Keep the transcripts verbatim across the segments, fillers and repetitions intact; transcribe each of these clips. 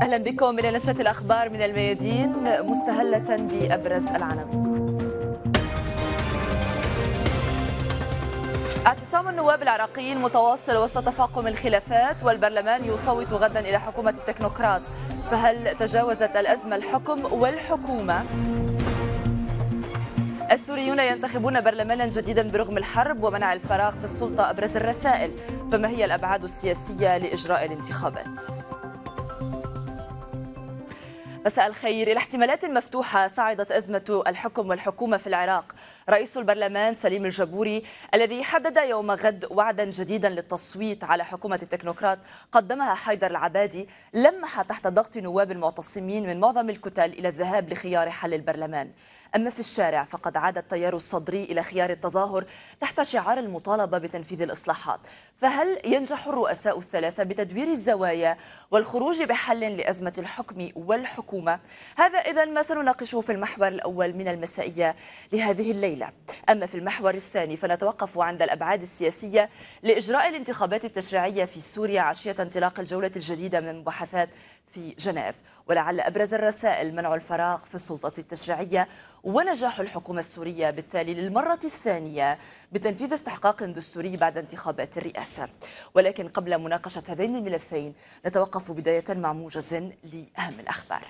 أهلا بكم إلى نشرة الأخبار من الميادين مستهلة بأبرز العناوين. اعتصام النواب العراقيين متواصل وسط تفاقم الخلافات، والبرلمان يصوت غدا إلى حكومة التكنوقراط، فهل تجاوزت الأزمة الحكم والحكومة؟ السوريون ينتخبون برلمانا جديدا برغم الحرب ومنع الفراغ في السلطة أبرز الرسائل، فما هي الأبعاد السياسية لإجراء الانتخابات؟ مساء الخير. إلى احتمالات مفتوحة صعدت أزمة الحكم والحكومة في العراق. رئيس البرلمان سليم الجبوري الذي حدد يوم غد وعدا جديدا للتصويت على حكومة التكنوقراط قدمها حيدر العبادي لمح تحت ضغط نواب المعتصمين من معظم الكتل إلى الذهاب لخيار حل البرلمان. أما في الشارع فقد عاد التيار الصدري إلى خيار التظاهر تحت شعار المطالبة بتنفيذ الإصلاحات. فهل ينجح الرؤساء الثلاثة بتدوير الزوايا والخروج بحل لأزمة الحكم والحكومة؟ هذا إذن ما سنناقشه في المحور الأول من المسائية لهذه الليلة. أما في المحور الثاني فنتوقف عند الأبعاد السياسية لإجراء الانتخابات التشريعية في سوريا عشية انطلاق الجولة الجديدة من المباحثات في جنيف، ولعل أبرز الرسائل منع الفراغ في السلطة التشريعية ونجاح الحكومة السورية بالتالي للمرة الثانية بتنفيذ استحقاق دستوري بعد انتخابات الرئاسة. ولكن قبل مناقشة هذين الملفين نتوقف بداية مع موجز لأهم الأخبار.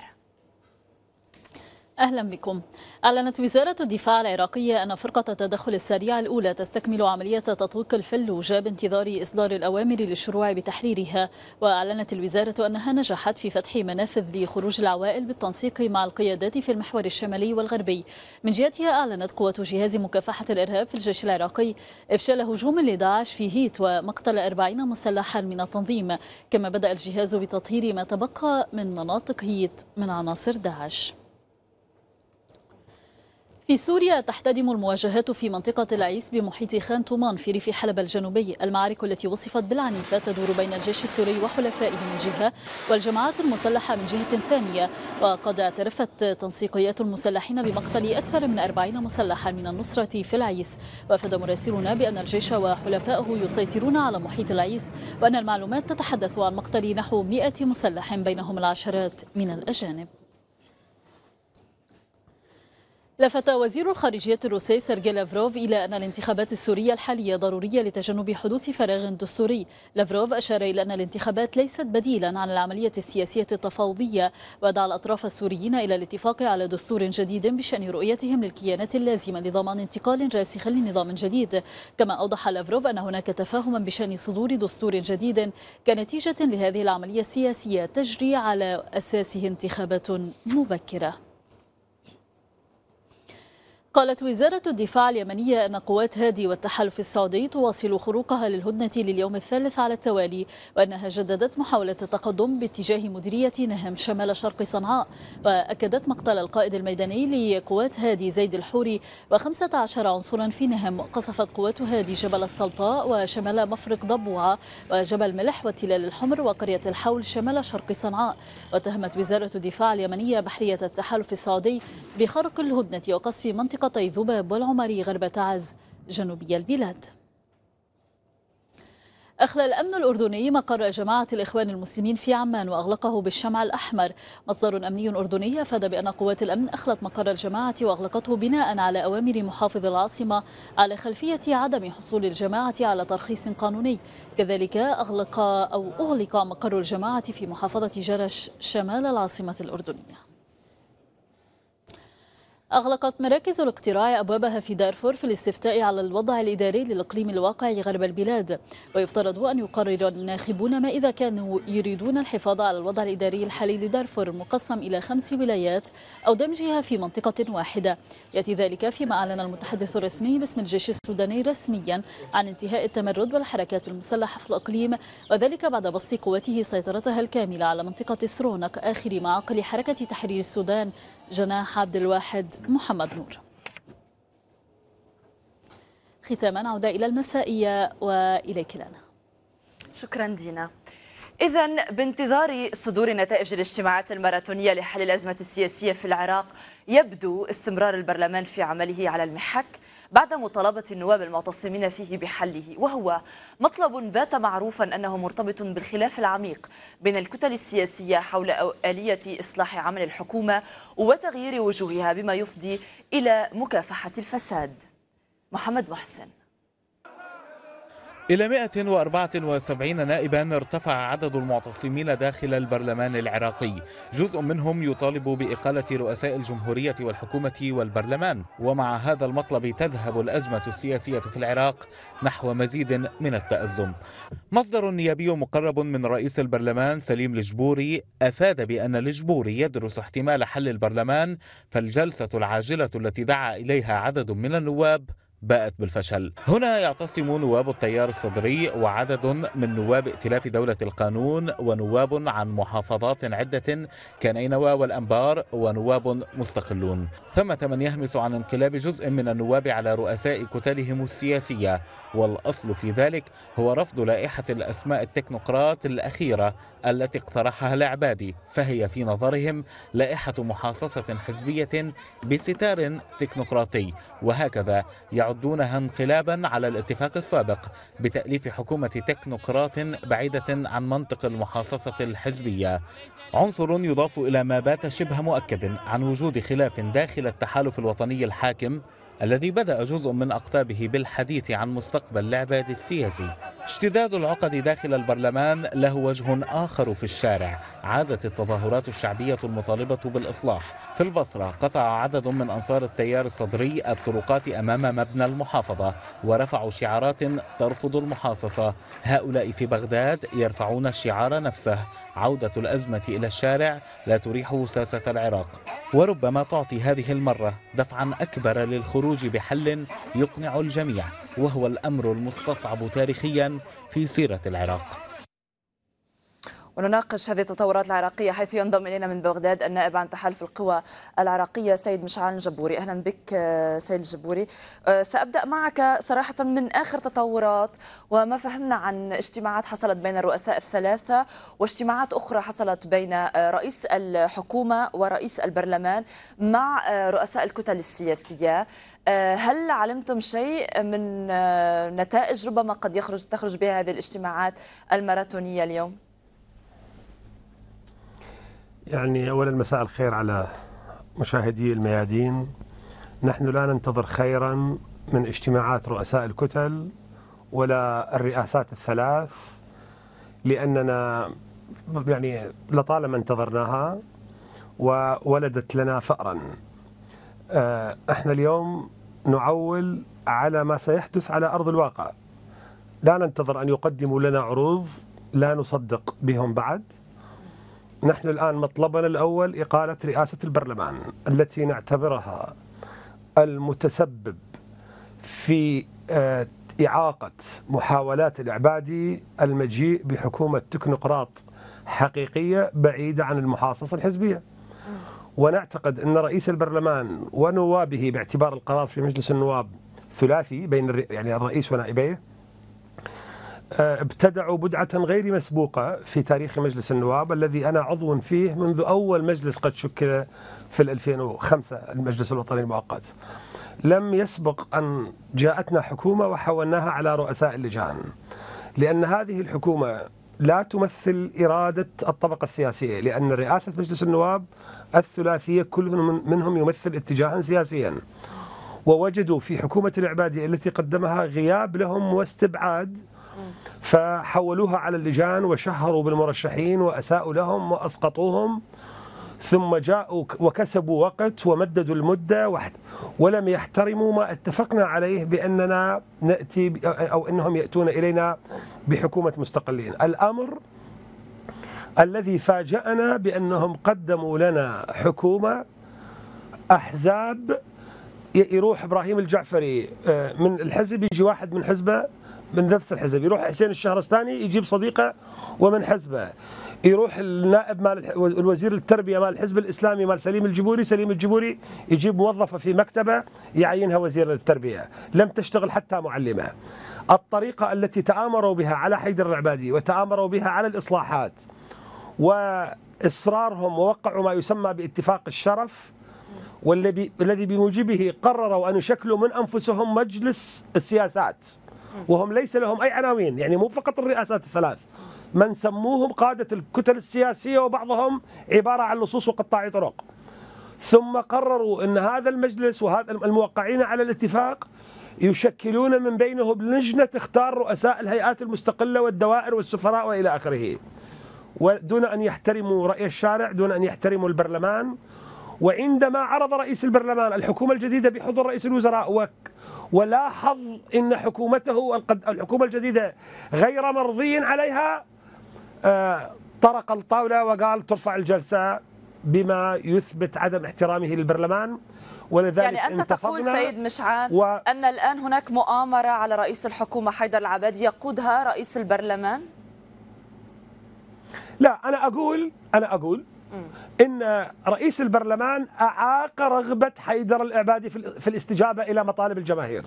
أهلا بكم. أعلنت وزارة الدفاع العراقية أن فرقة التدخل السريع الأولى تستكمل عملية تطويق الفلوجة بانتظار إصدار الأوامر للشروع بتحريرها. وأعلنت الوزارة أنها نجحت في فتح منافذ لخروج العوائل بالتنسيق مع القيادات في المحور الشمالي والغربي. من جهتها أعلنت قوة جهاز مكافحة الإرهاب في الجيش العراقي إفشال هجوم لداعش في هيت ومقتل أربعين مسلحا من التنظيم، كما بدأ الجهاز بتطهير ما تبقى من مناطق هيت من عناصر داعش. في سوريا تحتدم المواجهات في منطقة العيس بمحيط خان تومان في ريف حلب الجنوبي. المعارك التي وصفت بالعنيفة تدور بين الجيش السوري وحلفائه من جهة والجماعات المسلحة من جهة ثانية. وقد اعترفت تنسيقيات المسلحين بمقتل أكثر من أربعين مسلحا من النصرة في العيس. وافد مراسلنا بأن الجيش وحلفائه يسيطرون على محيط العيس، وأن المعلومات تتحدث عن مقتل نحو مئة مسلح بينهم العشرات من الأجانب. لفت وزير الخارجية الروسي سيرجي لافروف إلى أن الانتخابات السورية الحالية ضرورية لتجنب حدوث فراغ دستوري. لافروف أشار إلى أن الانتخابات ليست بديلا عن العملية السياسية التفاوضية، ودعا الأطراف السوريين إلى الاتفاق على دستور جديد بشأن رؤيتهم للكيانات اللازمة لضمان انتقال راسخ لنظام جديد. كما أوضح لافروف أن هناك تفاهما بشأن صدور دستور جديد كنتيجة لهذه العملية السياسية تجري على أساسه انتخابات مبكرة. قالت وزارة الدفاع اليمنية أن قوات هادي والتحالف السعودي تواصل خروقها للهدنة لليوم الثالث على التوالي، وأنها جددت محاولة التقدم باتجاه مديرية نهم شمال شرق صنعاء. وأكدت مقتل القائد الميداني لقوات هادي زيد الحوري وخمسة عشر عنصرا في نهم. قصفت قوات هادي جبل السلطاء وشمال مفرق ضبوعة وجبل ملح والتلال الحمر وقرية الحول شمال شرق صنعاء. واتهمت وزارة الدفاع اليمنية بحرية التحالف السعودي بخرق الهدنة وقصف منطقة ذباب والعمري غرب تعز جنوبي البلاد. أخلى الأمن الأردني مقر جماعة الإخوان المسلمين في عمان وأغلقه بالشمع الأحمر. مصدر أمني أردني أفاد بأن قوات الأمن أخلت مقر الجماعة وأغلقته بناء على أوامر محافظ العاصمة على خلفية عدم حصول الجماعة على ترخيص قانوني. كذلك أغلق أو أغلق مقر الجماعة في محافظة جرش شمال العاصمة الأردنية. أغلقت مراكز الاقتراع أبوابها في دارفور في الاستفتاء على الوضع الإداري للإقليم الواقع غرب البلاد. ويفترض أن يقرر الناخبون ما إذا كانوا يريدون الحفاظ على الوضع الإداري الحالي لدارفور المقسم إلى خمس ولايات أو دمجها في منطقة واحدة. يأتي ذلك فيما أعلن المتحدث الرسمي باسم الجيش السوداني رسميا عن انتهاء التمرد والحركات المسلحة في الإقليم، وذلك بعد بسط قوته سيطرتها الكاملة على منطقة سرونق آخر معاقل حركة تحرير السودان جناح عبد الواحد محمد نور. ختاما عودة إلى المسائية وإليك لنا. شكرا دينا. إذن بانتظار صدور نتائج الاجتماعات الماراثونية لحل الأزمة السياسية في العراق، يبدو استمرار البرلمان في عمله على المحك بعد مطالبة النواب المعتصمين فيه بحله، وهو مطلب بات معروفا أنه مرتبط بالخلاف العميق بين الكتل السياسية حول آلية إصلاح عمل الحكومة وتغيير وجوهها بما يفضي إلى مكافحة الفساد. محمد محسن. إلى مئة وأربعة وسبعين نائبا ارتفع عدد المعتصمين داخل البرلمان العراقي، جزء منهم يطالب بإقالة رؤساء الجمهورية والحكومة والبرلمان. ومع هذا المطلب تذهب الأزمة السياسية في العراق نحو مزيد من التأزم. مصدر نيابي مقرب من رئيس البرلمان سليم الجبوري أفاد بأن الجبوري يدرس احتمال حل البرلمان، فالجلسة العاجلة التي دعا إليها عدد من النواب باءت بالفشل. هنا يعتصم نواب التيار الصدري وعدد من نواب ائتلاف دولة القانون ونواب عن محافظات عدة كنينوى والأنبار ونواب مستقلون. ثمة من يهمس عن انقلاب جزء من النواب على رؤساء كتلهم السياسية، والأصل في ذلك هو رفض لائحة الأسماء التكنوقراط الأخيرة التي اقترحها العبادي، فهي في نظرهم لائحة محاصصة حزبية بستار تكنوقراطي، وهكذا يعدونها انقلابا على الاتفاق السابق بتأليف حكومة تكنوقراط بعيدة عن منطق المحاصصة الحزبية. عنصر يضاف إلى ما بات شبه مؤكد عن وجود خلاف داخل التحالف الوطني الحاكم الذي بدأ جزء من أقطابه بالحديث عن مستقبل العباد السياسي. اشتداد العقد داخل البرلمان له وجه آخر في الشارع، عادت التظاهرات الشعبية المطالبة بالإصلاح. في البصرة قطع عدد من أنصار التيار الصدري الطرقات أمام مبنى المحافظة ورفعوا شعارات ترفض المحاصصة. هؤلاء في بغداد يرفعون الشعار نفسه: عودة الأزمة إلى الشارع لا تريح وساسة العراق. وربما تعطي هذه المرة دفعا أكبر للخروج بحل يقنع الجميع، وهو الأمر المستصعب تاريخيا في سيرة العراق. ونناقش هذه التطورات العراقية حيث ينضم إلينا من بغداد النائب عن تحالف القوى العراقية سيد مشعل الجبوري. أهلا بك سيد الجبوري. سأبدأ معك صراحة من آخر تطورات وما فهمنا عن اجتماعات حصلت بين الرؤساء الثلاثة واجتماعات أخرى حصلت بين رئيس الحكومة ورئيس البرلمان مع رؤساء الكتل السياسية. هل علمتم شيء من نتائج ربما قد يخرج تخرج بها هذه الاجتماعات الماراثونية اليوم؟ يعني أولا مساء الخير على مشاهدي الميادين. نحن لا ننتظر خيرا من اجتماعات رؤساء الكتل ولا الرئاسات الثلاث، لأننا يعني لطالما انتظرناها وولدت لنا فأرا. احنا اليوم نعول على ما سيحدث على أرض الواقع، لا ننتظر أن يقدموا لنا عروض لا نصدق بهم بعد. نحن الآن مطلبنا الأول إقالة رئاسة البرلمان التي نعتبرها المتسبب في إعاقة محاولات العبادي المجيء بحكومة تكنوقراط حقيقية بعيدة عن المحاصصة الحزبية. ونعتقد أن رئيس البرلمان ونوابه، باعتبار القرار في مجلس النواب ثلاثي بين يعني الرئيس ونائبيه، ابتدعوا بدعة غير مسبوقة في تاريخ مجلس النواب الذي أنا عضو فيه منذ أول مجلس قد شكل في ألفين وخمسة، المجلس الوطني المؤقت. لم يسبق أن جاءتنا حكومة وحولناها على رؤساء اللجان، لأن هذه الحكومة لا تمثل إرادة الطبقة السياسية، لأن رئاسة مجلس النواب الثلاثية كل منهم يمثل اتجاها سياسيا، ووجدوا في حكومة العبادي التي قدمها غياب لهم واستبعاد، فحولوها على اللجان وشهروا بالمرشحين وأساءوا لهم وأسقطوهم، ثم جاءوا وكسبوا وقت ومددوا المدة ولم يحترموا ما اتفقنا عليه بأننا نأتي أو أنهم يأتون إلينا بحكومة مستقلين. الأمر الذي فاجأنا بأنهم قدموا لنا حكومة أحزاب، يروح إبراهيم الجعفري من الحزب يجي واحد من حزبه من نفس الحزب، يروح حسين الشهرستاني يجيب صديقه ومن حزبه، يروح النائب مال الوزير التربية مال الحزب الإسلامي مال سليم الجبوري، سليم الجبوري يجيب موظفة في مكتبه يعينها وزير التربية، لم تشتغل حتى معلمة. الطريقة التي تآمروا بها على حيدر العبادي وتآمروا بها على الإصلاحات وإصرارهم ووقعوا ما يسمى باتفاق الشرف، والذي الذي بموجبه قرروا أن يشكلوا من أنفسهم مجلس السياسات، وهم ليس لهم أي عناوين، يعني مو فقط الرئاسات الثلاث، من سموهم قادة الكتل السياسية وبعضهم عبارة عن لصوص وقطاعي طرق. ثم قرروا أن هذا المجلس وهذا الموقعين على الاتفاق يشكلون من بينهم لجنة تختار رؤساء الهيئات المستقلة والدوائر والسفراء وإلى آخره، ودون أن يحترموا رأي الشارع، دون أن يحترموا البرلمان. وعندما عرض رئيس البرلمان الحكومة الجديدة بحضور رئيس الوزراء ولاحظ أن حكومته الحكومة الجديدة غير مرضي عليها، طرق الطاولة وقال ترفع الجلسة بما يثبت عدم احترامه للبرلمان. ولذلك يعني أنت تقول سيد مشعان و... أن الآن هناك مؤامرة على رئيس الحكومة حيدر العبادي يقودها رئيس البرلمان؟ لا، أنا أقول أنا أقول م. إن رئيس البرلمان أعاق رغبة حيدر العبادي في الاستجابة إلى مطالب الجماهير،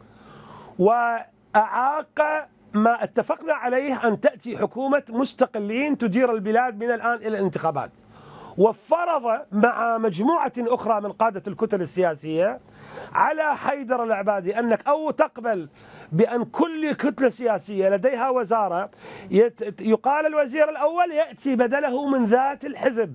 وأعاق ما اتفقنا عليه أن تأتي حكومة مستقلين تدير البلاد من الآن إلى الانتخابات، وفرض مع مجموعة أخرى من قادة الكتل السياسية على حيدر العبادي أنك أو تقبل بأن كل كتلة سياسية لديها وزارة يقال الوزير الأول يأتي بدله من ذات الحزب.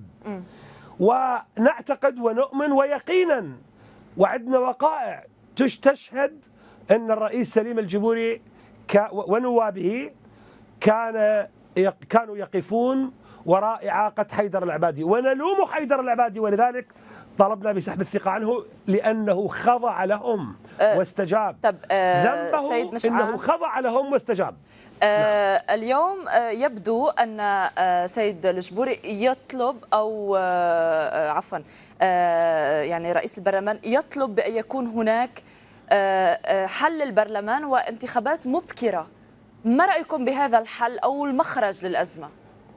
ونعتقد ونؤمن ويقينا وعندنا وقائع تشهد أن الرئيس سليم الجبوري ونوابه كان كانوا يقفون وراء إعاقة حيدر العبادي، ونلوم حيدر العبادي، ولذلك طلبنا بسحب الثقة عنه لأنه خضع لهم أه واستجاب. طب أه ذنبه سيد مشعان إنه خضع لهم واستجاب. أه نعم. اليوم أه يبدو أن أه سيد الجبوري يطلب أو أه عفوا أه يعني رئيس البرلمان يطلب بأن يكون هناك أه حل البرلمان وانتخابات مبكرة. ما رأيكم بهذا الحل أو المخرج للأزمة؟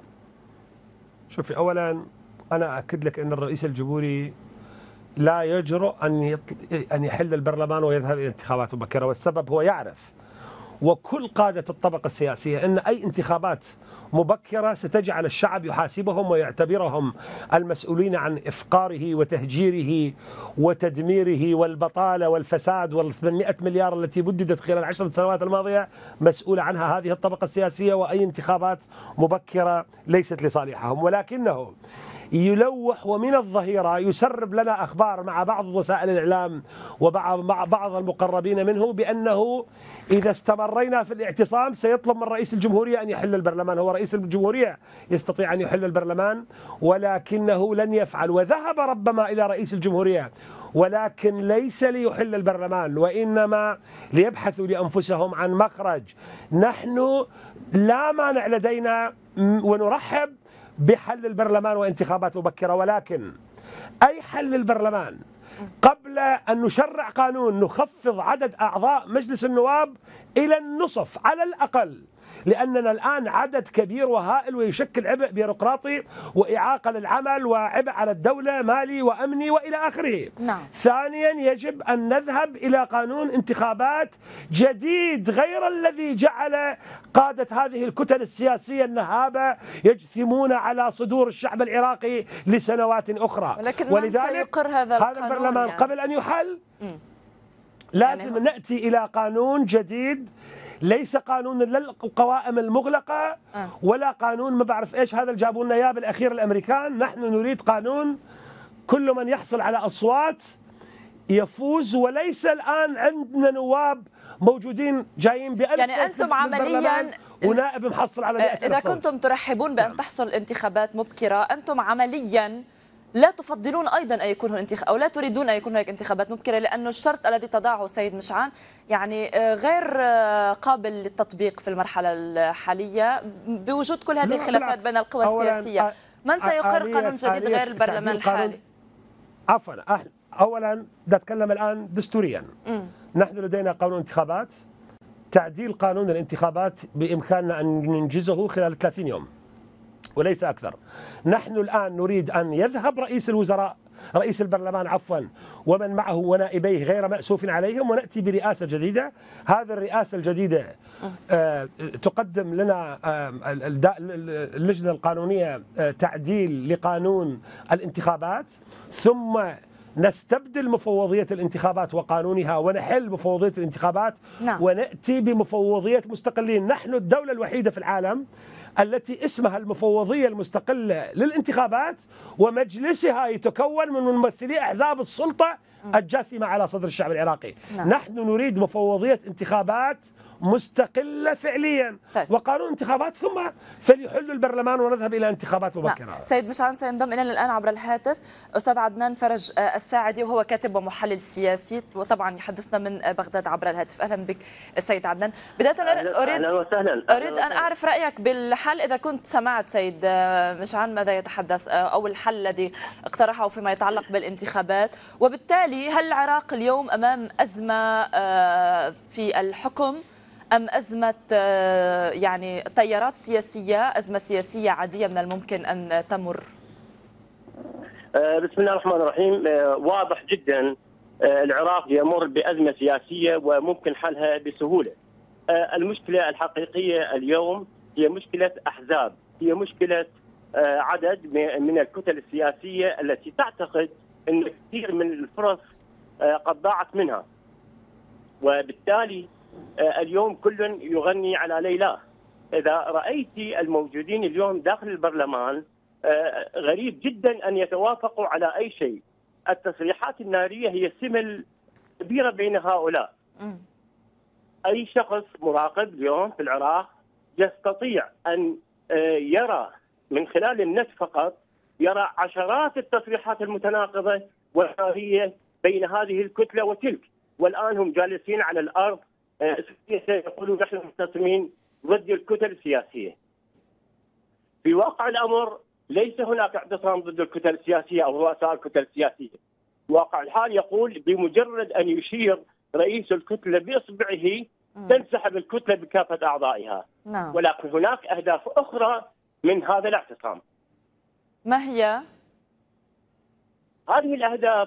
شوفي، أولا أنا أكد لك أن الرئيس الجبوري لا يجرؤ أن أن يحل البرلمان ويذهب إلى انتخابات مبكرة، والسبب هو يعرف وكل قادة الطبقة السياسية أن أي انتخابات مبكرة ستجعل الشعب يحاسبهم ويعتبرهم المسؤولين عن إفقاره وتهجيره وتدميره والبطالة والفساد والثمانمائة مليار التي بددت خلال العشر سنوات الماضية مسؤولة عنها هذه الطبقة السياسية، وأي انتخابات مبكرة ليست لصالحهم. ولكنه يلوح ومن الظهيرة يسرب لنا أخبار مع بعض وسائل الإعلام ومع مع بعض المقربين منه بأنه إذا استمرينا في الاعتصام سيطلب من رئيس الجمهورية أن يحل البرلمان. هو رئيس الجمهورية يستطيع أن يحل البرلمان، ولكنه لن يفعل، وذهب ربما إلى رئيس الجمهورية ولكن ليس ليحل البرلمان، وإنما ليبحثوا لأنفسهم عن مخرج. نحن لا مانع لدينا ونرحب بحل البرلمان وانتخابات مبكرة، ولكن أي حل البرلمان قبل أن نشرع قانون نخفض عدد أعضاء مجلس النواب إلى النصف على الأقل، لأننا الآن عدد كبير وهائل ويشكل عبء بيروقراطي وإعاقة للعمل وعبء على الدولة مالي وأمني وإلى آخره. نعم. ثانيا يجب أن نذهب إلى قانون انتخابات جديد غير الذي جعل قادة هذه الكتل السياسية النهابة يجثمون على صدور الشعب العراقي لسنوات أخرى. ولكن ولذلك سيقر هذا هذا البرلمان يعني. قبل أن يحل م. لازم يعني نأتي إلى قانون جديد، ليس قانون للقوائم المغلقة ولا قانون ما بعرف ايش هذا اللي جابوا لنا اياه بالاخير الامريكان. نحن نريد قانون كل من يحصل على اصوات يفوز، وليس الان عندنا نواب موجودين جايين بألف يعني انتم عمليا ونائب محصل على مئة اذا صوت. كنتم ترحبون بان تحصل انتخابات مبكرة، انتم عمليا لا تفضلون أيضا أن يكون هناك أو لا تريدون أن يكون هناك انتخابات مبكرة، لأن الشرط الذي تضعه سيد مشعان يعني غير قابل للتطبيق في المرحلة الحالية بوجود كل هذه الخلافات بين القوى السياسية. من سيقر قانون جديد غير البرلمان الحالي؟ عفوا، أولا بدي أتكلم الآن دستوريا. م. نحن لدينا قانون انتخابات، تعديل قانون الانتخابات بإمكاننا أن ننجزه خلال ثلاثين يوم وليس أكثر. نحن الآن نريد أن يذهب رئيس الوزراء رئيس البرلمان عفوا ومن معه ونائبيه غير مأسوف عليهم، ونأتي برئاسة جديدة. هذه الرئاسة الجديدة تقدم لنا اللجنة القانونية تعديل لقانون الانتخابات، ثم نستبدل مفوضية الانتخابات وقانونها ونحل مفوضية الانتخابات. نعم. ونأتي بمفوضية مستقلين. نحن الدولة الوحيدة في العالم التي اسمها المفوضية المستقلة للانتخابات، ومجلسها يتكون من ممثلي أحزاب السلطة الجاثمة على صدر الشعب العراقي. نعم. نحن نريد مفوضية انتخابات مستقلة فعليا. طيب. وقانون انتخابات، ثم فليحل البرلمان ونذهب إلى انتخابات مبكرة. نعم. سيد مشعل، سينضم إلينا الآن عبر الهاتف أستاذ عدنان فرج الساعدي، وهو كاتب ومحلل سياسي، وطبعا يحدثنا من بغداد عبر الهاتف. أهلا بك سيد عدنان. بداية أريد أهلا وسهلا. أريد أن أعرف رأيك بالحل، إذا كنت سمعت سيد مشعل ماذا يتحدث، أو الحل الذي اقترحه فيما يتعلق بالانتخابات، وبالتالي هل العراق اليوم أمام أزمة في الحكم أم أزمة يعني تيارات سياسية، أزمة سياسية عادية من الممكن أن تمر؟ بسم الله الرحمن الرحيم. واضح جدا العراق يمر بأزمة سياسية وممكن حلها بسهولة. المشكلة الحقيقية اليوم هي مشكلة أحزاب، هي مشكلة عدد من الكتل السياسية التي تعتقد أن كثير من الفرص قد ضاعت منها، وبالتالي اليوم كل يغني على ليلى. إذا رأيتي الموجودين اليوم داخل البرلمان غريب جدا أن يتوافقوا على أي شيء. التصريحات النارية هي سمل كبيرة بين هؤلاء. أي شخص مراقب اليوم في العراق يستطيع أن يرى من خلال النت فقط، يرى عشرات التصريحات المتناقضة والنارية بين هذه الكتلة وتلك، والآن هم جالسين على الأرض يقولون نحن منتصرين ضد الكتل السياسية. في واقع الأمر ليس هناك اعتصام ضد الكتل السياسية أو رؤساء الكتل السياسية. واقع الحال يقول بمجرد أن يشير رئيس الكتلة بإصبعه تنسحب الكتلة بكافة أعضائها. نعم. ولكن هناك أهداف أخرى من هذا الاعتصام. ما هي؟ هذه الأهداف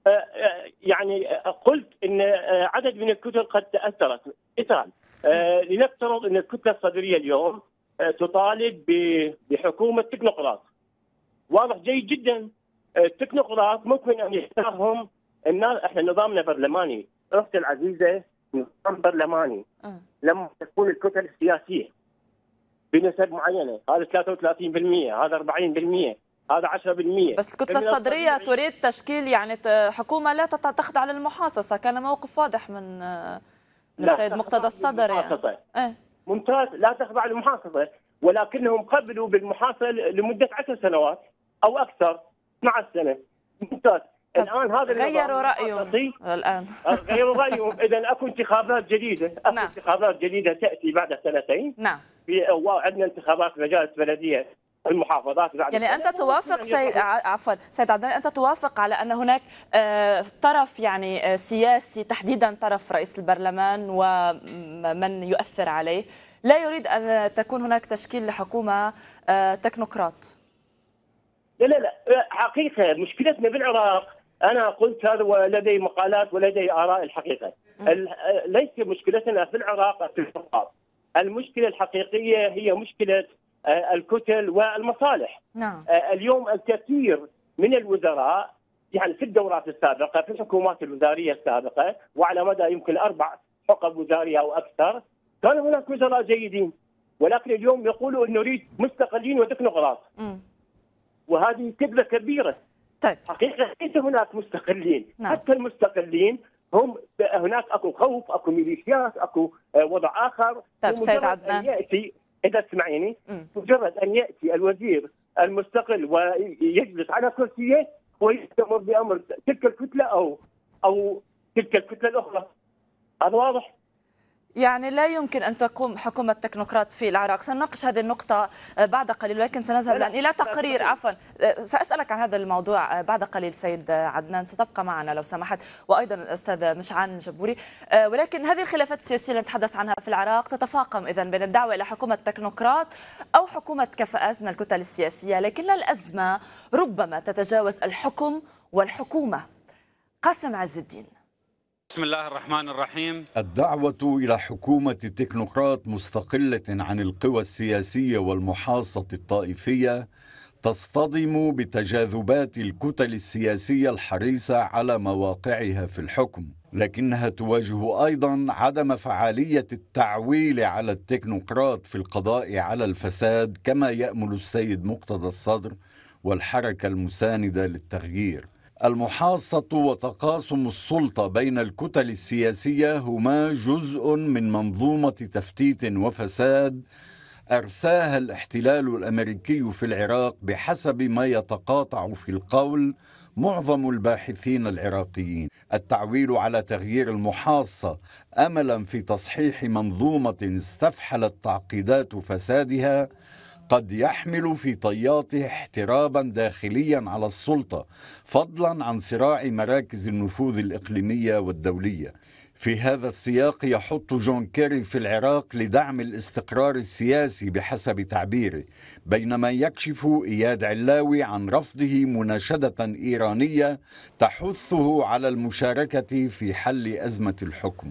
يعني قلت ان عدد من الكتل قد تاثرت. مثال، لنفترض ان الكتله الصدريه اليوم تطالب بحكومه تكنوقراط. واضح جيد جدا التكنوقراط ممكن ان يختارهم الناس. احنا نظامنا برلماني، اختي العزيزه، نظام برلماني. لما تكون الكتل السياسيه بنسب معينه، هذا ثلاثة وثلاثين بالمئة، هذا أربعين بالمئة، هذا عشرة بالمئة. بس الكتلة الصدرية تريد تشكيل يعني حكومة لا تخضع للمحاصصة. كان موقف واضح من من السيد مقتدى الصدر يعني. ايه؟ ممتاز، لا تخضع للمحاصصة، ولكنهم قبلوا بالمحاصصة لمدة عشر سنوات أو أكثر، اثنعش سنة. ممتاز. الآن هذا غيروا رأيهم الآن غيروا رأيهم. إذا أكو انتخابات جديدة، أكو نعم. انتخابات جديدة تأتي بعد سنتين. نعم. في عندنا انتخابات مجالس بلدية المحافظات بعد. يعني أنت توافق سيد عفوا سيد عدنان، أنت توافق على أن هناك طرف يعني سياسي، تحديدا طرف رئيس البرلمان ومن يؤثر عليه، لا يريد أن تكون هناك تشكيل لحكومة تكنوقراط؟ لا لا لا، حقيقة مشكلتنا بالعراق، أنا قلت هذا ولدي مقالات ولدي آراء. الحقيقة ليس مشكلتنا في العراق التكنوقراط. المشكلة الحقيقية هي مشكلة الكتل والمصالح. نعم. اليوم الكثير من الوزراء يعني في الدورات السابقة، في الحكومات الوزارية السابقة، وعلى مدى يمكن أربع حقب وزارية أو أكثر، كان هناك وزراء جيدين، ولكن اليوم يقولوا أن نريد مستقلين وتكنوقراط. وهذه كذبة كبيرة. طيب. حقيقة ليس هناك مستقلين. نعم. حتى المستقلين هم هناك اكو خوف، اكو ميليشيات، اكو وضع اخر. طيب سيد عدنان، ياتي اذا تسمعيني، مجرد ان ياتي الوزير المستقل ويجلس على كرسيه ويستمر بامر تلك الكتله او او تلك الكتله الاخرى. هذا واضح. يعني لا يمكن أن تقوم حكومة تكنوقراط في العراق. سنناقش هذه النقطة بعد قليل، ولكن سنذهب الآن إلى تقرير. عفوا، سأسألك عن هذا الموضوع بعد قليل سيد عدنان، ستبقى معنا لو سمحت، وأيضا الأستاذ مشعان جبوري. ولكن هذه الخلافات السياسية اللي نتحدث عنها في العراق تتفاقم إذن بين الدعوة إلى حكومة تكنوقراط أو حكومة كفاءات من الكتل السياسية، لكن الأزمة ربما تتجاوز الحكم والحكومة. قاسم عز الدين. بسم الله الرحمن الرحيم. الدعوة إلى حكومة تكنوقراط مستقلة عن القوى السياسية والمحاصة الطائفية تصطدم بتجاذبات الكتل السياسية الحريصة على مواقعها في الحكم، لكنها تواجه أيضا عدم فعالية التعويل على التكنوقراط في القضاء على الفساد كما يأمل السيد مقتدى الصدر والحركة المساندة للتغيير. المحاصة وتقاسم السلطة بين الكتل السياسية هما جزء من منظومة تفتيت وفساد أرساها الاحتلال الأمريكي في العراق بحسب ما يتقاطع في القول معظم الباحثين العراقيين. التعويل على تغيير المحاصة أملا في تصحيح منظومة استفحلت تعقيدات فسادها قد يحمل في طياته احترابا داخليا على السلطة، فضلا عن صراع مراكز النفوذ الإقليمية والدولية. في هذا السياق يحط جون كيري في العراق لدعم الاستقرار السياسي بحسب تعبيره، بينما يكشف إياد علاوي عن رفضه مناشدة إيرانية تحثه على المشاركة في حل أزمة الحكم.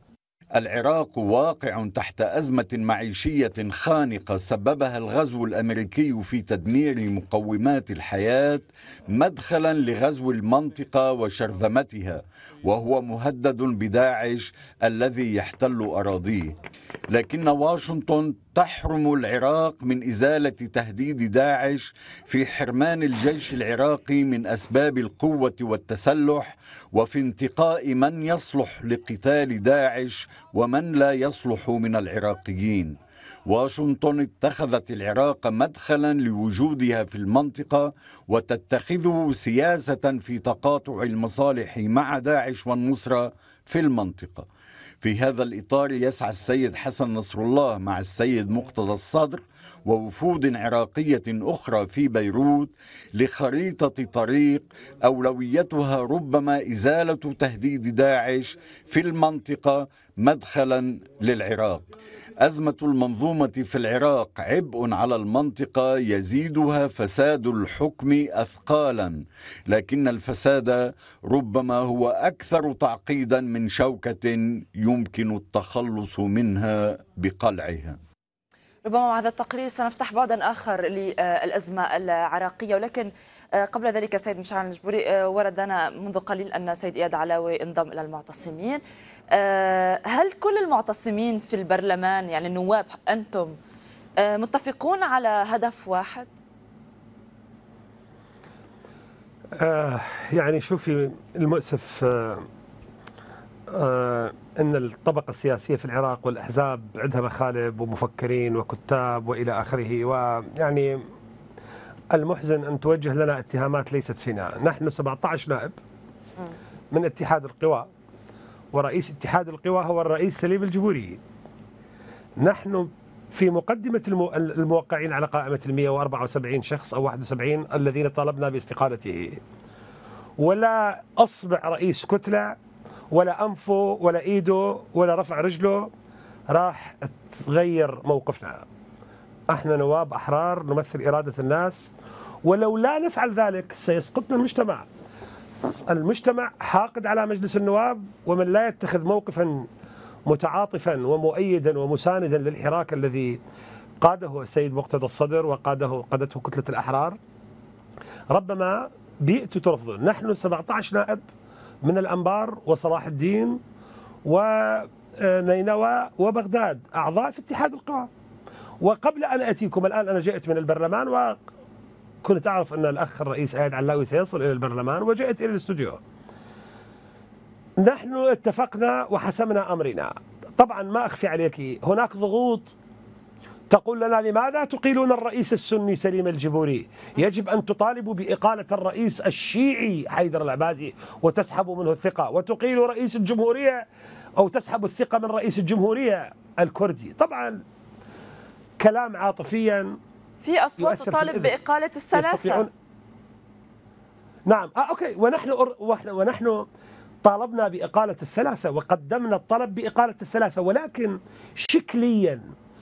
العراق واقع تحت أزمة معيشية خانقة سببها الغزو الأمريكي في تدمير مقومات الحياة مدخلا لغزو المنطقة وشرذمتها، وهو مهدد بداعش الذي يحتل أراضيه. لكن واشنطن تحرم العراق من إزالة تهديد داعش في حرمان الجيش العراقي من أسباب القوة والتسلح، وفي انتقاء من يصلح لقتال داعش ومن لا يصلح من العراقيين. واشنطن اتخذت العراق مدخلا لوجودها في المنطقة وتتخذه سياسة في تقاطع المصالح مع داعش والنصرة في المنطقة. في هذا الإطار يسعى السيد حسن نصر الله مع السيد مقتدى الصدر ووفود عراقية أخرى في بيروت لخريطة طريق أولويتها ربما إزالة تهديد داعش في المنطقة مدخلا للعراق. أزمة المنظومة في العراق عبء على المنطقة يزيدها فساد الحكم أثقالا، لكن الفساد ربما هو أكثر تعقيدا من شوكة يمكن التخلص منها بقلعها. ربما مع هذا التقرير سنفتح بعدا آخر للأزمة العراقية، ولكن قبل ذلك سيد مشعان الجبوري، وردنا منذ قليل أن سيد إياد علاوي انضم إلى المعتصمين. هل كل المعتصمين في البرلمان، يعني النواب، أنتم متفقون على هدف واحد؟ آه يعني شوفي، المؤسف آه آه أن الطبقة السياسية في العراق والأحزاب عندها مخالب ومفكرين وكتاب وإلى آخره، ويعني المحزن أن توجه لنا اتهامات ليست فينا. نحن سبعة عشر نائب من اتحاد القوى، ورئيس اتحاد القوى هو الرئيس سليم الجبوري. نحن في مقدمة الموقعين على قائمة المئة وأربعة وسبعين شخص أو واحد وسبعين الذين طالبنا باستقالته، ولا أصبع رئيس كتلة ولا أنفه ولا إيده ولا رفع رجله راح تغير موقفنا. احنا نواب أحرار نمثل إرادة الناس، ولو لا نفعل ذلك سيسقطنا المجتمع. المجتمع حاقد على مجلس النواب، ومن لا يتخذ موقفا متعاطفا ومؤيدا ومساندا للحراك الذي قاده السيد مقتدى الصدر وقاده قادته كتلة الأحرار ربما بيئته ترفضه. نحن سبعة عشر نائب من الأنبار وصلاح الدين ونينوى وبغداد أعضاء في اتحاد القوى. وقبل أن أتيكم الآن أنا جئت من البرلمان، وكنت أعرف أن الأخ الرئيس إياد علاوي سيصل إلى البرلمان، وجئت إلى الاستوديو. نحن اتفقنا وحسمنا أمرنا. طبعا ما أخفي عليك هناك ضغوط تقول لنا لماذا تقيلون الرئيس السني سليم الجبوري؟ يجب أن تطالبوا بإقالة الرئيس الشيعي حيدر العبادي وتسحبوا منه الثقة، وتقيلوا رئيس الجمهورية أو تسحب الثقة من رئيس الجمهورية الكردي. طبعا كلام عاطفيا. في أصوات تطالب بإقالة الثلاثة. نعم آه أوكي ونحن ونحن طالبنا بإقالة الثلاثة وقدمنا الطلب بإقالة الثلاثة، ولكن شكليا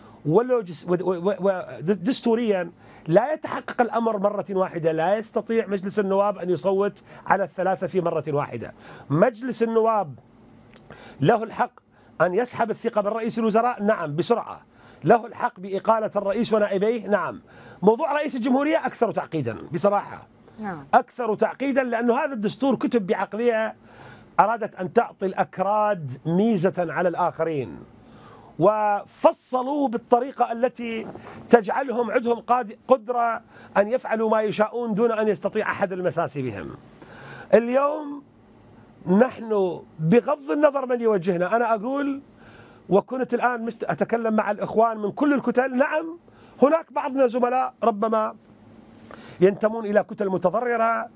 ودستوريا لا يتحقق الأمر مرة واحدة. لا يستطيع مجلس النواب أن يصوت على الثلاثة في مرة واحدة. مجلس النواب له الحق أن يسحب الثقة من رئيس الوزراء، نعم بسرعة. له الحق بإقالة الرئيس ونائبيه، نعم. موضوع رئيس الجمهورية أكثر تعقيدا بصراحة، نعم. أكثر تعقيدا، لأنه هذا الدستور كتب بعقلية أرادت أن تعطي الأكراد ميزة على الآخرين، وفصلوه بالطريقة التي تجعلهم عندهم قدرة أن يفعلوا ما يشاءون دون أن يستطيع أحد المساس بهم. اليوم نحن بغض النظر من يوجهنا، أنا أقول وكنت الآن أتكلم مع الإخوان من كل الكتل، نعم هناك بعضنا زملاء ربما ينتمون إلى كتل متضررة،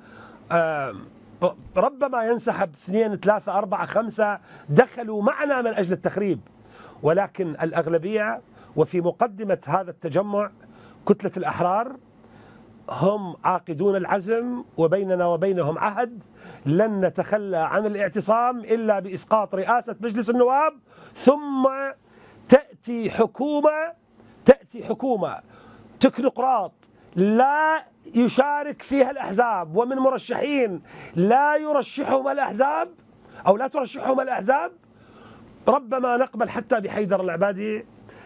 ربما ينسحب اثنين ثلاثة أربعة خمسة دخلوا معنا من أجل التخريب، ولكن الأغلبية وفي مقدمة هذا التجمع كتلة الأحرار هم عاقدون العزم، وبيننا وبينهم عهد لن نتخلى عن الاعتصام إلا بإسقاط رئاسة مجلس النواب، ثم تأتي حكومة تأتي حكومة تكنوقراط لا يشارك فيها الأحزاب، ومن مرشحين لا يرشحهم الأحزاب أو لا ترشحهم الأحزاب. ربما نقبل حتى بحيدر العبادي.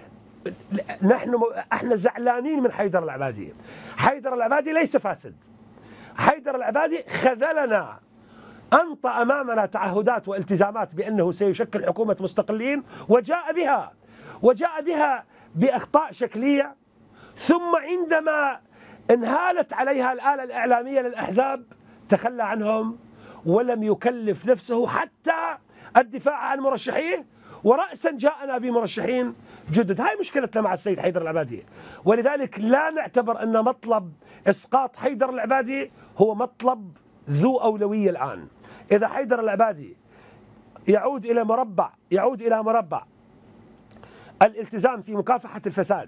نحن احنا زعلانين من حيدر العبادي. حيدر العبادي ليس فاسد، حيدر العبادي خذلنا، أنطى أمامنا تعهدات والتزامات بأنه سيشكل حكومة مستقلين، وجاء بها وجاء بها بأخطاء شكلية، ثم عندما انهالت عليها الآلة الإعلامية للأحزاب تخلى عنهم ولم يكلف نفسه حتى الدفاع عن مرشحيه، ورأسا جاءنا بمرشحين جدد. هاي مشكلتنا مع السيد حيدر العبادي، ولذلك لا نعتبر أن مطلب إسقاط حيدر العبادي هو مطلب ذو أولوية الآن. إذا حيدر العبادي يعود إلى مربع يعود إلى مربع الالتزام في مكافحة الفساد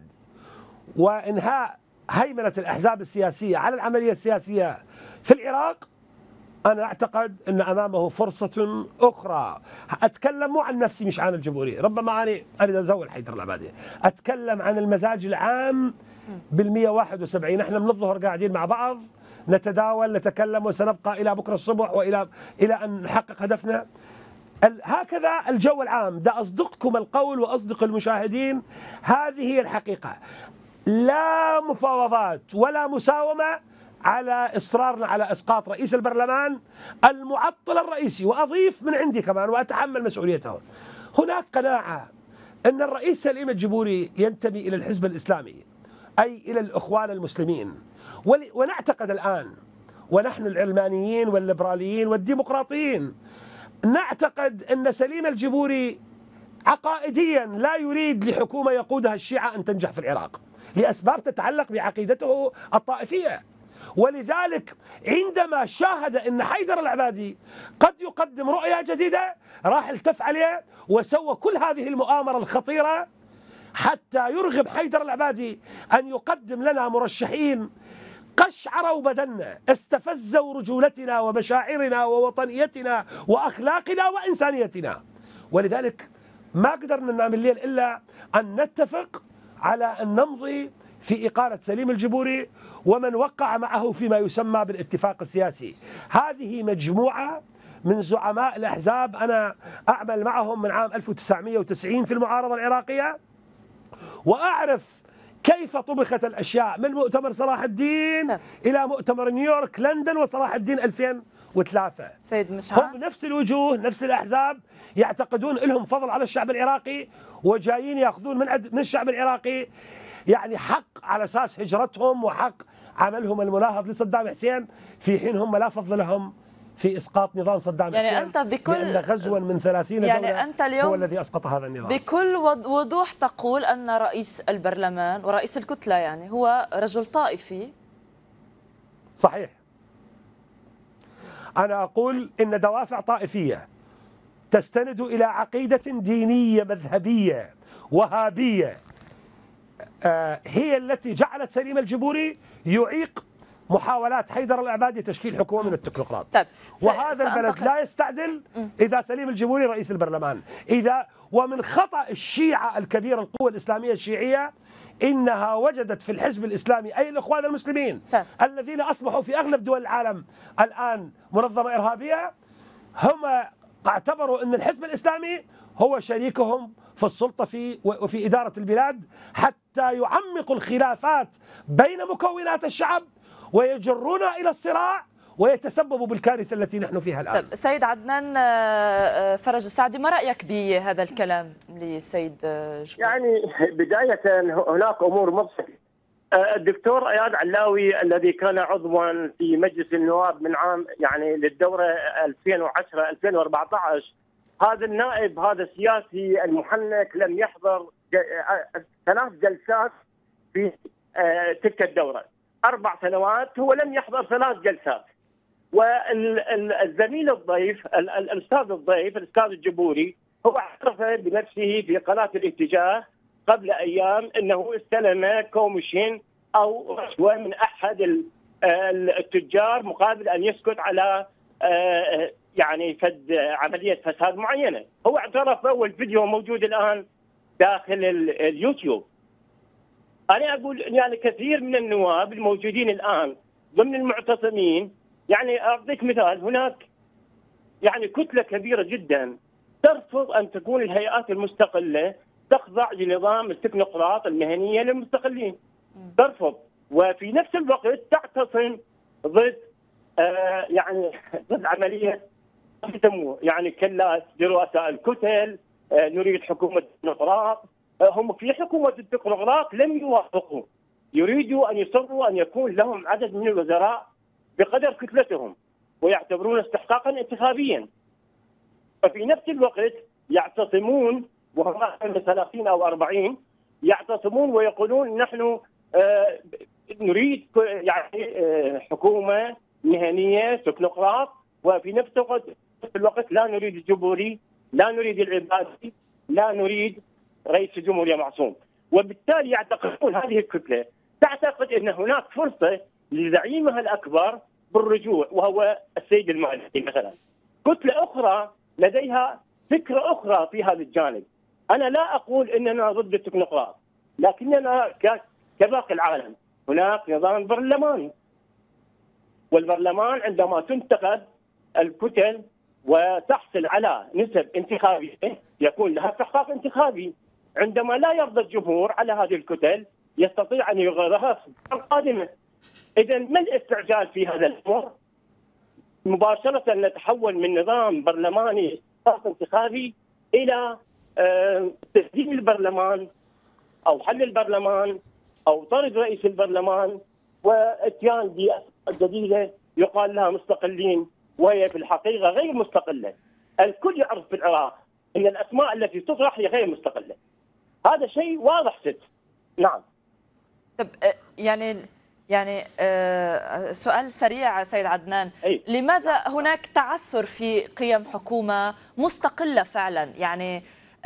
وإنهاء هيمنة الأحزاب السياسية على العملية السياسية في العراق، أنا أعتقد أن أمامه فرصة أخرى. أتكلم مو عن نفسي مش عن الجمهورية، ربما أنا أريد أزول حيدر العبادي، أتكلم عن المزاج العام بالمئة واحد وسبعين. احنا من الظهر قاعدين مع بعض نتداول نتكلم وسنبقى إلى بكرة الصبح وإلى إلى أن نحقق هدفنا. هكذا الجو العام، ده أصدقكم القول وأصدق المشاهدين، هذه هي الحقيقة. لا مفاوضات ولا مساومة على إصرارنا على إسقاط رئيس البرلمان المعطل الرئيسي. وأضيف من عندي كمان وأتحمل مسؤوليته، هناك قناعة أن الرئيس سليم الجبوري ينتمي إلى الحزب الإسلامي، أي إلى الإخوان المسلمين، ونعتقد الآن ونحن العلمانيين والليبراليين والديمقراطيين نعتقد أن سليم الجبوري عقائديا لا يريد لحكومة يقودها الشيعة أن تنجح في العراق لأسباب تتعلق بعقيدته الطائفية. ولذلك عندما شاهد أن حيدر العبادي قد يقدم رؤية جديدة راح التف عليه وسوى كل هذه المؤامرة الخطيرة حتى يرغب حيدر العبادي أن يقدم لنا مرشحين قشعروا بدنا، استفزوا رجولتنا ومشاعرنا ووطنيتنا وأخلاقنا وإنسانيتنا. ولذلك ما قدرنا ننام الليل إلا أن نتفق على أن نمضي في إقالة سليم الجبوري ومن وقع معه فيما يسمى بالاتفاق السياسي. هذه مجموعة من زعماء الأحزاب أنا أعمل معهم من عام ألف وتسعمئة وتسعين في المعارضة العراقية، وأعرف كيف طبخت الأشياء من مؤتمر صلاح الدين طب. إلى مؤتمر نيويورك لندن وصلاح الدين ألفين وثلاثة. سيد مشعل، هم نفس الوجوه نفس الأحزاب يعتقدون لهم فضل على الشعب العراقي، وجايين يأخذون من من الشعب العراقي يعني حق على أساس هجرتهم وحق عملهم المناهض لصدام حسين، في حين هم لا فضل لهم في إسقاط نظام صدام يعني حسين. أنت بكل لأن غزوا من ثلاثين يعني دولة أنت اليوم هو الذي أسقط هذا النظام. بكل وضوح تقول أن رئيس البرلمان ورئيس الكتلة يعني هو رجل طائفي. صحيح. أنا أقول إن دوافع طائفية تستند إلى عقيدة دينية مذهبية وهابية هي التي جعلت سليم الجبوري يعيق محاولات حيدر العبادي تشكيل حكومة من التكنوقراط. طيب وهذا البلد لا يستعدل إذا سليم الجبوري رئيس البرلمان. إذا ومن خطأ الشيعة الكبيرة القوى الإسلامية الشيعية إنها وجدت في الحزب الإسلامي أي الإخوان المسلمين طيب. الذين أصبحوا في أغلب دول العالم الآن منظمة إرهابية، هم اعتبروا أن الحزب الإسلامي هو شريكهم في السلطة في وفي إدارة البلاد، حتى يعمقوا الخلافات بين مكونات الشعب ويجرونا إلى الصراع ويتسببوا بالكارثة التي نحن فيها الآن. طيب سيد عدنان فرج السعدي، ما رأيك بهذا الكلام للسيد جبوري؟ يعني بداية هناك أمور مبسطة. الدكتور اياد علاوي الذي كان عضوا في مجلس النواب من عام يعني للدورة ألفين وعشرة ألفين وأربعة عشر، هذا النائب هذا السياسي المحنك لم يحضر ثلاث جلسات في تلك الدورة، أربع سنوات هو لم يحضر ثلاث جلسات. والزميل الضيف الأستاذ الضيف الأستاذ الجبوري هو اعترف بنفسه في قناة الاتجاه قبل أيام أنه استلم كوميشن أو رشوة من أحد التجار مقابل أن يسكت على يعني فد عملية فساد معينة. هو اعترف، والفيديو موجود الآن داخل اليوتيوب. أنا أقول يعني كثير من النواب الموجودين الآن ضمن المعتصمين، يعني أعطيك مثال، هناك يعني كتلة كبيرة جدا ترفض أن تكون الهيئات المستقلة تخضع لنظام التكنوقراط المهنية للمستقلين، ترفض، وفي نفس الوقت تعتصم ضد آه يعني ضد عملية يعني كلا لرؤساء الكتل، آه نريد حكومة التكنوقراط. آه هم في حكومة التكنوقراط لم يوافقوا، يريدوا أن يصروا أن يكون لهم عدد من الوزراء بقدر كتلتهم ويعتبرون استحقاقا انتخابيا. وفي نفس الوقت يعتصمون وهم ثلاثين أو أربعين يعتصمون ويقولون نحن آه نريد يعني آه حكومة مهنية تكنوقراط، وفي نفس الوقت الوقت لا نريد الجبوري، لا نريد العبادي، لا نريد رئيس الجمهورية معصوم. وبالتالي يعتقدون هذه الكتلة تعتقد أن هناك فرصة لزعيمها الأكبر بالرجوع وهو السيد المالكي مثلا. كتلة أخرى لديها فكرة أخرى في هذا الجانب. أنا لا أقول أننا ضد التكنوقراط، لكننا كباقي العالم هناك نظام برلماني، والبرلمان عندما تنتخب الكتل وتحصل على نسب انتخابية يكون لها استحقاق انتخابي. عندما لا يرضى الجمهور على هذه الكتل يستطيع أن يغيرها في الفترة القادمة. إذا ما الاستعجال في هذا الأمر؟ مباشرة نتحول من نظام برلماني انتخابي إلى تسديد البرلمان أو حل البرلمان أو طرد رئيس البرلمان واتيان بأسماء جديدة يقال لها مستقلين وهي في الحقيقة غير مستقلة. الكل يعرف في العراق أن الأسماء التي تطرح هي غير مستقلة. هذا شيء واضح ست. نعم. طب يعني يعني سؤال سريع سيد عدنان، أي. لماذا هناك تعثر في قيم حكومة مستقلة فعلا؟ يعني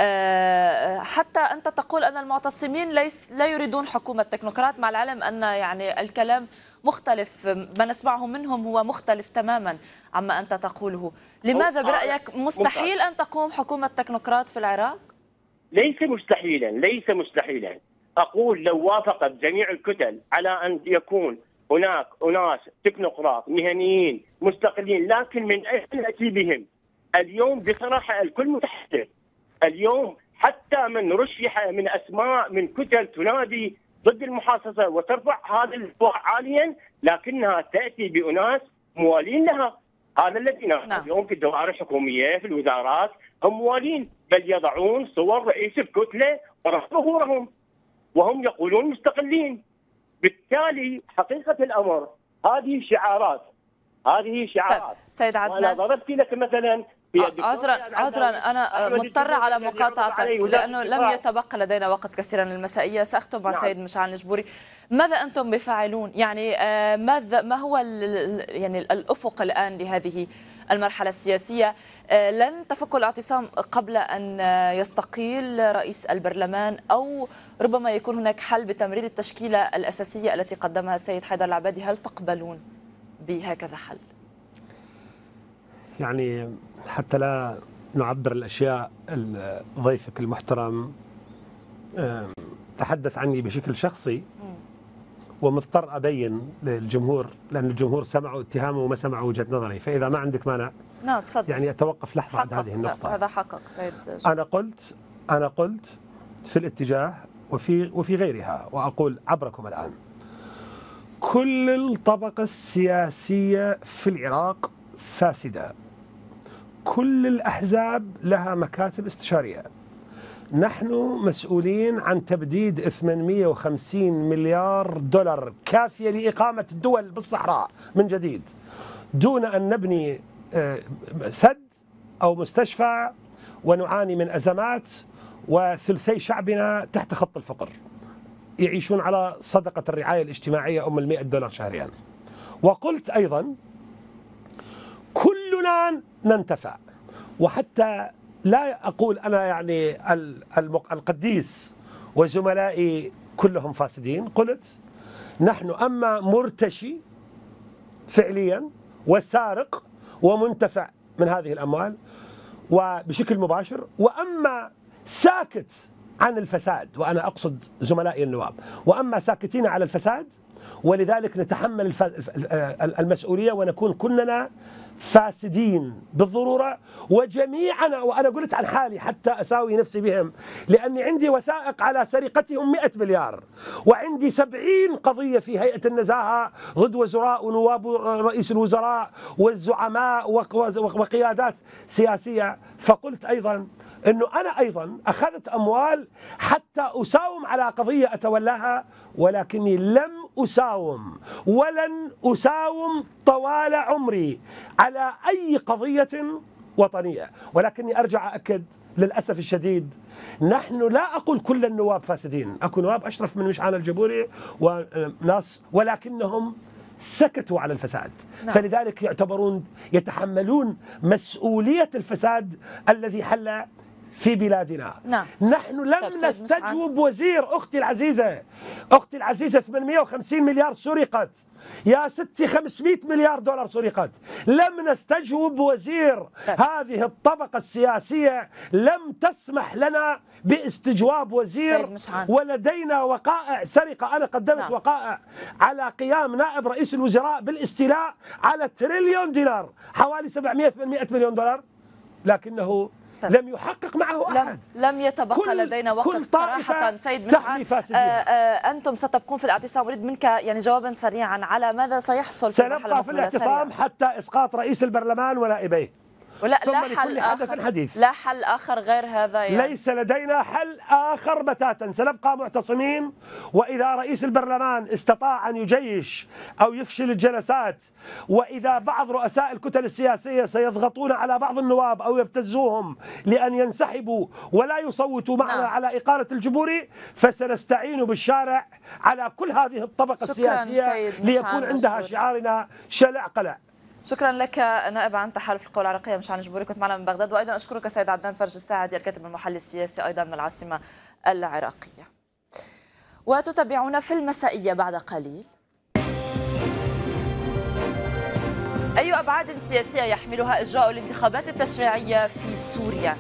حتى أنت تقول أن المعتصمين ليس لا يريدون حكومة تكنوقراط، مع العلم أن يعني الكلام مختلف، ما نسمعه منهم هو مختلف تماما عما أنت تقوله. لماذا برأيك مستحيل أن تقوم حكومة تكنوقراط في العراق؟ ليس مستحيلا، ليس مستحيلا. أقول لو وافقت جميع الكتل على أن يكون هناك أناس تكنوقراط مهنيين مستقلين، لكن من أين نأتي بهم؟ اليوم بصراحة الكل متحدث. اليوم حتى من رشح من أسماء من كتل تنادي ضد المحاصصة وترفع هذا اللواء عاليا، لكنها تأتي بأناس موالين لها. هذا الذي نعم. اليوم في الدوائر الحكومية في الوزارات هم موالين، بل يضعون صور رئيس الكتلة ورا ظهورهم وهم يقولون مستقلين. بالتالي حقيقة الأمر هذه شعارات، هذه شعارات. سيد عدنان، وأنا ضربت لك مثلا عذرا عذرا انا مضطره على مقاطعتك لانه لم يتبقى لدينا وقت كثيرا للمسائيه. ساختم مع سيد مشعل الجبوري. ماذا انتم بفاعلون؟ يعني ماذا ما هو يعني الافق الان لهذه المرحله السياسيه؟ لن تفكوا الاعتصام قبل ان يستقيل رئيس البرلمان، او ربما يكون هناك حل بتمرير التشكيله الاساسيه التي قدمها السيد حيدر العبادي؟ هل تقبلون بهكذا حل؟ يعني حتى لا نعبر الأشياء، ضيفك المحترم تحدث عني بشكل شخصي ومضطر أبين للجمهور، لأن الجمهور سمعوا اتهامه وما سمعوا وجهة نظري. فإذا ما عندك مانع نعم تفضل. يعني أتوقف لحظة عند هذه النقطة. هذا حقق سيد جمهور. أنا قلت أنا قلت في الاتجاه وفي وفي غيرها، وأقول عبركم الآن: كل الطبقة السياسية في العراق فاسدة، كل الأحزاب لها مكاتب استشارية. نحن مسؤولين عن تبديد ثمانمئة وخمسين مليار دولار كافية لإقامة الدول بالصحراء من جديد، دون أن نبني سد أو مستشفى، ونعاني من أزمات، وثلثي شعبنا تحت خط الفقر يعيشون على صدقة الرعاية الاجتماعية أم المئة دولار شهريا. وقلت أيضا كلنا ننتفع، وحتى لا أقول أنا يعني القديس وزملائي كلهم فاسدين، قلت نحن أما مرتشي فعليا وسارق ومنتفع من هذه الأموال وبشكل مباشر، وأما ساكت عن الفساد، وأنا أقصد زملائي النواب، وأما ساكتين على الفساد، ولذلك نتحمل المسؤولية ونكون كلنا فاسدين بالضرورة. وجميعنا، وأنا قلت عن حالي حتى أساوي نفسي بهم، لأني عندي وثائق على سرقتهم مئة مليار، وعندي سبعين قضية في هيئة النزاهة ضد وزراء ونواب رئيس الوزراء والزعماء وقيادات سياسية. فقلت أيضا أنه أنا أيضا أخذت أموال حتى أساوم على قضية أتولاها، ولكني لم أساوم ولن أساوم طوال عمري على أي قضية وطنية. ولكني أرجع أكد للأسف الشديد، نحن لا أقول كل النواب فاسدين، أكو نواب أشرف من مشعل الجبوري وناس، ولكنهم سكتوا على الفساد. نعم. فلذلك يعتبرون يتحملون مسؤولية الفساد الذي حل في بلادنا. نعم. نحن لم نستجوب وزير. أختي العزيزة أختي العزيزة ثمانمئة وخمسين مليار سرقت، يا ستي خمسمئة مليار دولار سرقت. لم نستجوب وزير. هذه الطبقة السياسية لم تسمح لنا باستجواب وزير، ولدينا وقائع سرقة. أنا قدمت نعم. وقائع على قيام نائب رئيس الوزراء بالاستيلاء على تريليون دينار، حوالي سبعمئة ثمانمئة مليون دولار، لكنه لم يحقق معه أحد. لم, لم يتبقى لدينا وقت صراحة. سيد مشعل، أنتم ستبقون في الاعتصام. أريد منك يعني جوابا سريعا على ماذا سيحصل في المرحلة سنبقى في الاعتصام حتى إسقاط رئيس البرلمان ونائبيه. ولا لا حل آخر حديث. لا حل آخر غير هذا يعني. ليس لدينا حل آخر بتاتا، سنبقى معتصمين. وإذا رئيس البرلمان استطاع أن يجيش أو يفشل الجلسات، وإذا بعض رؤساء الكتل السياسية سيضغطون على بعض النواب أو يبتزوهم لأن ينسحبوا ولا يصوتوا معنا نعم. على إقالة الجبوري، فسنستعين بالشارع على كل هذه الطبقة السياسية ليكون عندها شعارنا شلع قلع. شكرا لك نائب عن تحالف القوى العراقية مشعل الجبوري، كنت معنا من بغداد. وأيضا أشكرك سيد عدنان فرج الساعدي الكاتب المحلي السياسي أيضا من العاصمة العراقية. وتتابعون في المسائية بعد قليل. أي أبعاد سياسية يحملها إجراء الانتخابات التشريعية في سوريا؟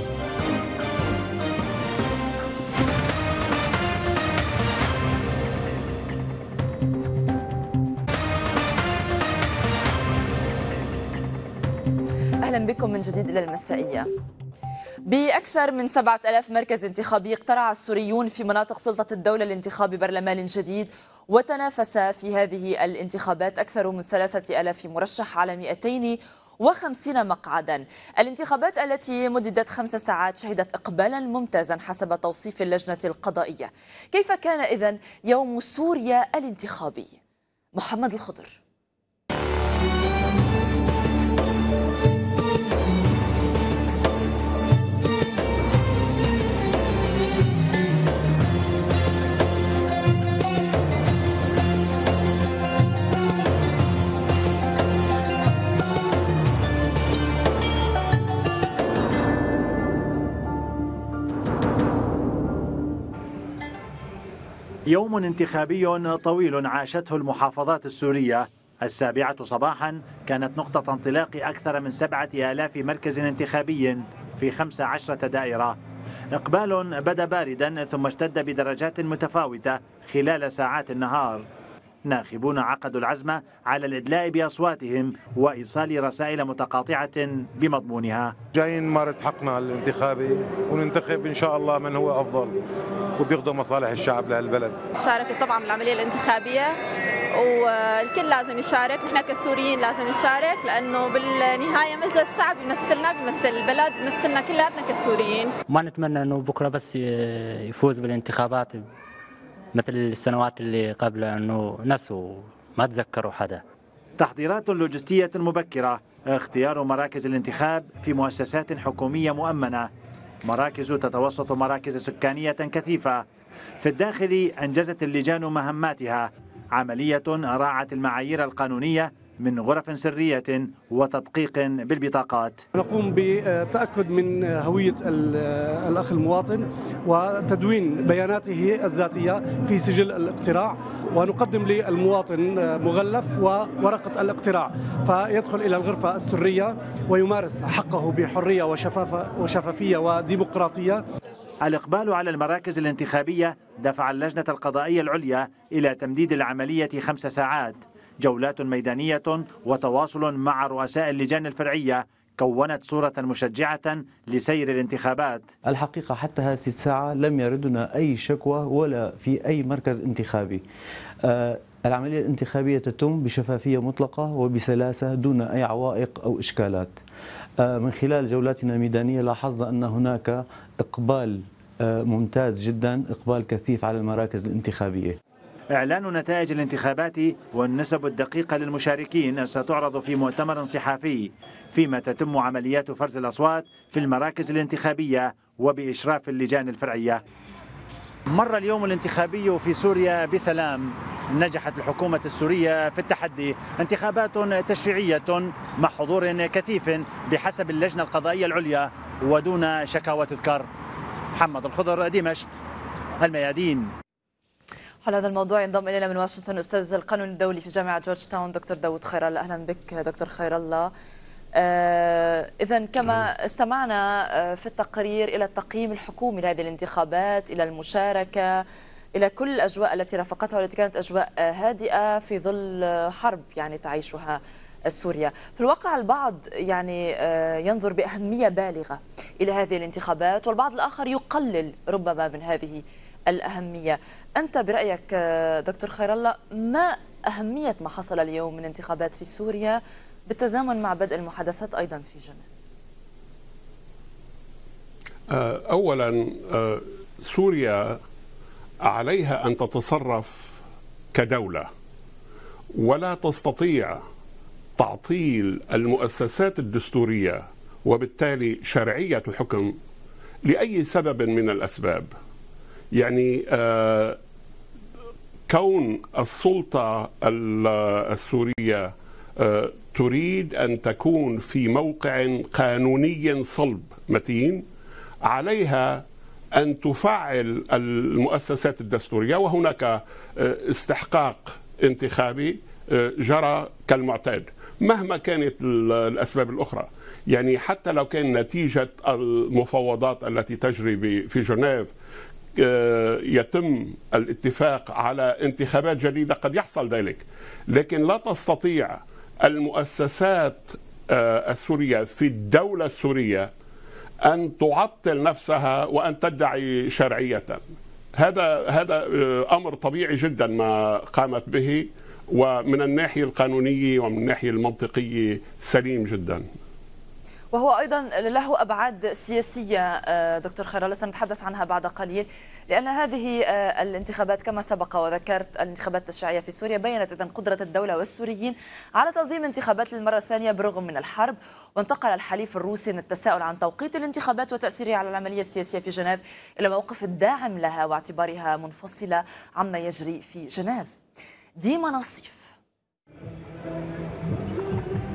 أهلا بكم من جديد إلى المسائية. بأكثر من سبعة آلاف مركز انتخابي اقترع السوريون في مناطق سلطة الدولة لانتخاب برلمان جديد، وتنافس في هذه الانتخابات أكثر من ثلاثة آلاف مرشح على مئتين وخمسين مقعدا. الانتخابات التي مددت خمس ساعات شهدت إقبالا ممتازا حسب توصيف اللجنة القضائية. كيف كان إذن يوم سوريا الانتخابي؟ محمد الخضر. يوم انتخابي طويل عاشته المحافظات السورية. السابعة صباحا كانت نقطة انطلاق أكثر من سبعة آلاف مركز انتخابي في خمس عشرة دائرة. إقبال بدا باردا ثم اشتد بدرجات متفاوتة خلال ساعات النهار. ناخبون عقدوا العزم على الإدلاء بأصواتهم وإيصال رسائل متقاطعة بمضمونها. جايين نمارس حقنا الانتخابي وننتخب إن شاء الله من هو أفضل وبيخدم مصالح الشعب لهالبلد. شاركت طبعا بالعملية الانتخابية والكل لازم يشارك، نحن كسوريين لازم نشارك لأنه بالنهاية مثل الشعب بيمثلنا، بيمثل البلد، بيمثلنا كلياتنا كسوريين. ما نتمنى أنه بكرة بس يفوز بالانتخابات مثل السنوات اللي قبل، أنه نسوا ما تذكروا حدا. تحضيرات لوجستية مبكرة، اختيار مراكز الانتخاب في مؤسسات حكومية مؤمنة، مراكز تتوسط مراكز سكانية كثيفة. في الداخل أنجزت اللجان مهماتها، عملية راعت المعايير القانونية من غرف سرية وتدقيق بالبطاقات. نقوم بتأكد من هوية الأخ المواطن وتدوين بياناته الذاتية في سجل الاقتراع، ونقدم للمواطن مغلف وورقة الاقتراع فيدخل إلى الغرفة السرية ويمارس حقه بحرية وشفافة وشفافية وديمقراطية. الإقبال على المراكز الانتخابية دفع اللجنة القضائية العليا إلى تمديد العملية خمس ساعات. جولات ميدانية وتواصل مع رؤساء اللجان الفرعية كونت صورة مشجعة لسير الانتخابات. الحقيقة حتى هذه الساعة لم يردنا أي شكوى ولا في أي مركز انتخابي. آه العملية الانتخابية تتم بشفافية مطلقة وبسلاسة دون أي عوائق أو إشكالات. آه من خلال جولاتنا الميدانية لاحظنا أن هناك إقبال آه ممتاز جدا، إقبال كثيف على المراكز الانتخابية. إعلان نتائج الانتخابات والنسب الدقيقة للمشاركين ستعرض في مؤتمر صحفي، فيما تتم عمليات فرز الأصوات في المراكز الانتخابية وبإشراف اللجان الفرعية. مر اليوم الانتخابي في سوريا بسلام. نجحت الحكومة السورية في التحدي، انتخابات تشريعية مع حضور كثيف بحسب اللجنة القضائية العليا ودون شكاوى تذكر. محمد الخضر، دمشق، الميادين. حول هذا الموضوع ينضم الينا من واشنطن استاذ القانون الدولي في جامعه جورج تاون دكتور داود خير الله. اهلا بك دكتور خير الله. آه اذا كما استمعنا آه في التقرير الى التقييم الحكومي لهذه الانتخابات، الى المشاركه، الى كل الاجواء التي رافقتها والتي كانت اجواء آه هادئه في ظل حرب يعني تعيشها سوريا. في الواقع البعض يعني آه ينظر باهميه بالغه الى هذه الانتخابات، والبعض الاخر يقلل ربما من هذه الأهمية. أنت برأيك دكتور خير الله ما أهمية ما حصل اليوم من انتخابات في سوريا بالتزامن مع بدء المحادثات أيضا في جنيف؟ أولا سوريا عليها أن تتصرف كدولة، ولا تستطيع تعطيل المؤسسات الدستورية وبالتالي شرعية الحكم لأي سبب من الأسباب. يعني آه كون السلطة السورية آه تريد أن تكون في موقع قانوني صلب متين، عليها أن تفعل المؤسسات الدستورية، وهناك آه استحقاق انتخابي آه جرى كالمعتاد مهما كانت الأسباب الأخرى. يعني حتى لو كان نتيجة المفاوضات التي تجري في جنيف يتم الاتفاق على انتخابات جديدة، قد يحصل ذلك، لكن لا تستطيع المؤسسات السورية في الدولة السورية أن تعطل نفسها وأن تدعي شرعية. هذا هذا أمر طبيعي جدا ما قامت به، ومن الناحية القانونية ومن الناحية المنطقية سليم جدا. وهو أيضا له أبعاد سياسية دكتور خير الله سنتحدث عنها بعد قليل، لأن هذه الانتخابات كما سبق وذكرت الانتخابات التشريعية في سوريا بيّنت إذن قدرة الدولة والسوريين على تنظيم انتخابات للمرة الثانية بالرغم من الحرب. وانتقل الحليف الروسي من التساؤل عن توقيت الانتخابات وتأثيرها على العملية السياسية في جنيف إلى موقف الداعم لها واعتبارها منفصلة عما يجري في جنيف. ديما نصيف.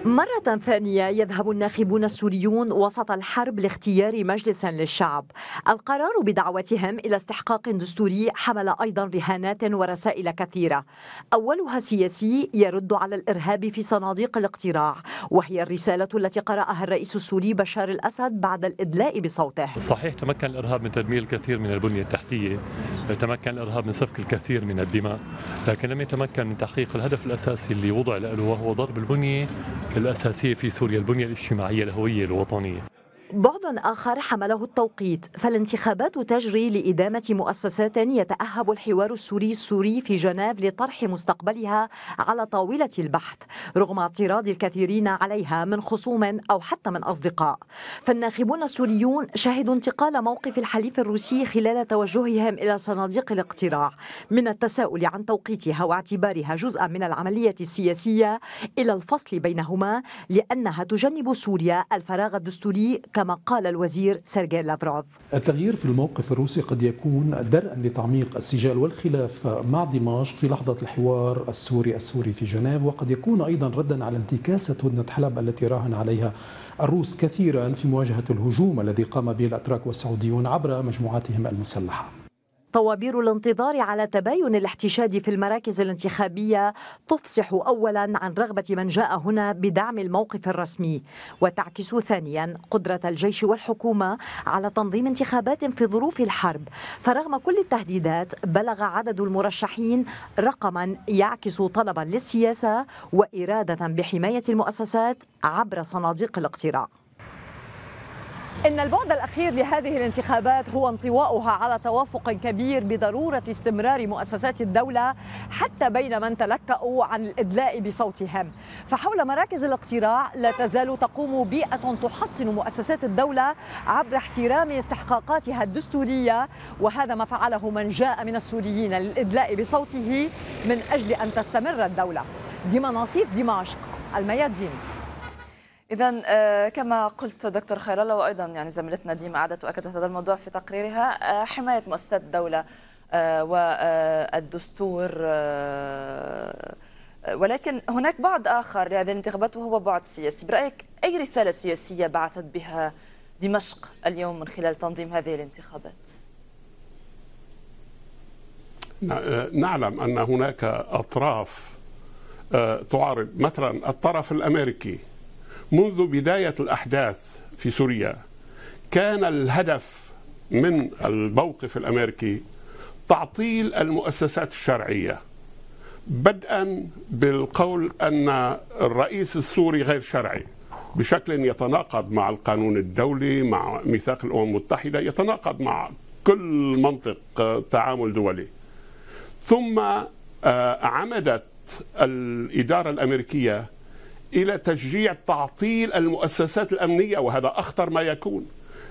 مرة ثانية يذهب الناخبون السوريون وسط الحرب لاختيار مجلس للشعب. القرار بدعوتهم إلى استحقاق دستوري حمل أيضا رهانات ورسائل كثيرة، أولها سياسي يرد على الإرهاب في صناديق الاقتراع، وهي الرسالة التي قرأها الرئيس السوري بشار الأسد بعد الإدلاء بصوته. صحيح تمكن الإرهاب من تدمير الكثير من البنية التحتية، تمكن الإرهاب من سفك الكثير من الدماء، لكن لم يتمكن من تحقيق الهدف الأساسي اللي وضع له، وهو ضرب البنية الأساسية في سوريا، البنية الاجتماعية الهوية الوطنية. بعد آخر حمله التوقيت، فالانتخابات تجري لإدامة مؤسسات يتأهب الحوار السوري السوري في جنيف لطرح مستقبلها على طاولة البحث، رغم اعتراض الكثيرين عليها من خصوم أو حتى من أصدقاء. فالناخبون السوريون شهدوا انتقال موقف الحليف الروسي خلال توجههم إلى صناديق الاقتراع من التساؤل عن توقيتها واعتبارها جزءا من العملية السياسية إلى الفصل بينهما، لأنها تجنب سوريا الفراغ الدستوري كما قال الوزير سيرجي لافروف. التغيير في الموقف الروسي قد يكون درءا لتعميق السجال والخلاف مع دمشق في لحظة الحوار السوري السوري في جنيف، وقد يكون أيضا ردا على انتكاسة هدنة حلب التي راهن عليها الروس كثيرا في مواجهة الهجوم الذي قام به الأتراك والسعوديون عبر مجموعاتهم المسلحة. طوابير الانتظار على تباين الاحتشاد في المراكز الانتخابية تفصح أولا عن رغبة من جاء هنا بدعم الموقف الرسمي، وتعكس ثانيا قدرة الجيش والحكومة على تنظيم انتخابات في ظروف الحرب. فرغم كل التهديدات بلغ عدد المرشحين رقما يعكس طلبا للسياسة وإرادة بحماية المؤسسات عبر صناديق الاقتراع. إن البعد الأخير لهذه الانتخابات هو انطواؤها على توافق كبير بضرورة استمرار مؤسسات الدولة حتى بين من تلكأوا عن الإدلاء بصوتهم. فحول مراكز الاقتراع لا تزال تقوم بيئة تحصن مؤسسات الدولة عبر احترام استحقاقاتها الدستورية، وهذا ما فعله من جاء من السوريين للإدلاء بصوته من أجل أن تستمر الدولة. ديما نصيف، دمشق، الميادين. إذا كما قلت دكتور خير الله، وأيضا يعني زميلتنا ديما أعادت وأكدت هذا الموضوع في تقريرها، حماية مؤسسات الدولة والدستور، ولكن هناك بعد آخر لهذه الانتخابات وهو بعد سياسي. برأيك أي رسالة سياسية بعثت بها دمشق اليوم من خلال تنظيم هذه الانتخابات؟ نعلم أن هناك أطراف تعارض، مثلا الطرف الأمريكي منذ بداية الأحداث في سوريا كان الهدف من الموقف الأمريكي تعطيل المؤسسات الشرعية، بدءا بالقول أن الرئيس السوري غير شرعي بشكل يتناقض مع القانون الدولي، مع ميثاق الأمم المتحدة، يتناقض مع كل منطق تعامل دولي. ثم عمدت الإدارة الأمريكية إلى تشجيع تعطيل المؤسسات الأمنية، وهذا أخطر ما يكون.